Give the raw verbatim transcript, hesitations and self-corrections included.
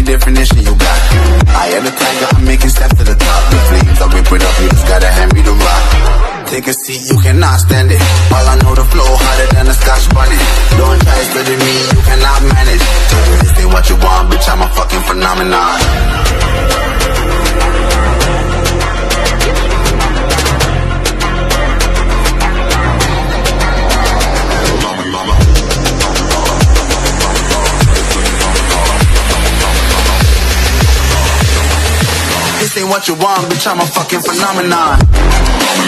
definition you got. I am the tiger, I'm making steps to the top. The flames, I whip it up, you just gotta hand me the rock. Take a seat, you cannot stand it. All I know, the flow harder than a Scotch bonnet. Don't try studying me, you cannot manage. This ain't what you want, bitch, I'm a fucking phenomenon. This ain't what you want, bitch, I'm a fucking phenomenon.